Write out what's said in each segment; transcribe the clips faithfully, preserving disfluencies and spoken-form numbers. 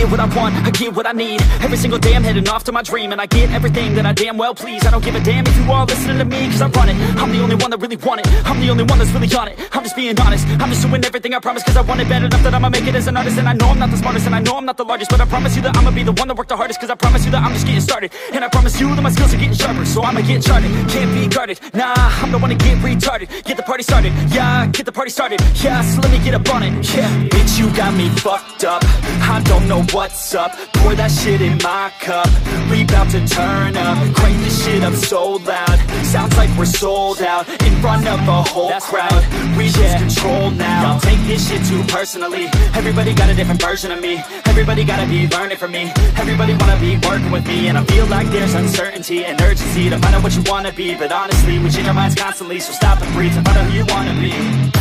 get what I want, I get what I need. Every single day I'm heading off to my dream, and I get everything that I damn well please. I don't give a damn if you all listening to me, cause I run it. I'm the only one that really want it, I'm the only one that's really on it. I'm just being honest, I'm just doing everything I promise, cause I want it bad enough that I'ma make it as an artist. And I know I'm not the smartest, and I know I'm not the largest, but I promise you that I'ma be the one that worked the hardest. Cause I promise you that I'm just getting started, and I promise you that my skills are getting sharper. So I'ma get charted, can't be guarded. Nah, I'm the one to get retarded. Get the party started, yeah, get the party started. Yeah, so let me get up on it, yeah. Bitch, you got me fucked up, I don't know what's up. Pour that shit in my cup, we bout to turn up. Crank this shit up so loud, sounds like we're sold out. In front of a whole That's crowd, right. we yeah. lose control now. Don't take this shit too personally, everybody got a different version of me. Everybody gotta be learning from me, everybody wanna be working with me. And I feel like there's uncertainty and urgency to find out what you wanna be. But honestly, we change our minds constantly, so stop and breathe and find out who you wanna be.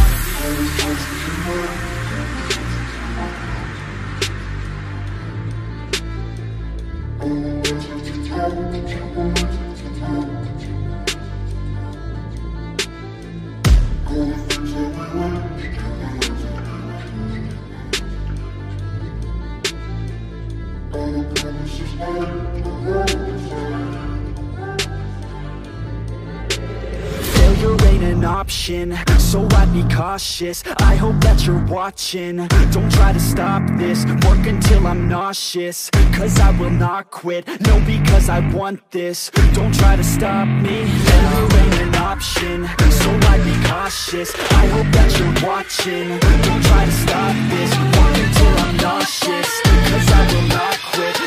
Failure ain't an option, so I'd be cautious. I hope that you're watching, don't try to stop this. Work until I'm nauseous, cause I will not quit. No, because I want this, don't try to stop me. Failure ain't an option, so I'd be cautious. I hope that you're watching, don't try to stop this. Work until I'm nauseous, cause I will not quit.